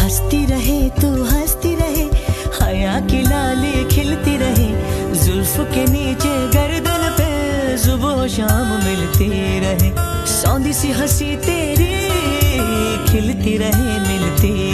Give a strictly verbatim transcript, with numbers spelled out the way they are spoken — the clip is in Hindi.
हंसती रहे तू हंसती रहे, हया की लाली खिलती रहे, जुल्फ के नीचे गर्दन पे सुबह शाम मिलती रहे, सौंधी सी हंसी तेरी खिलती रहे मिलती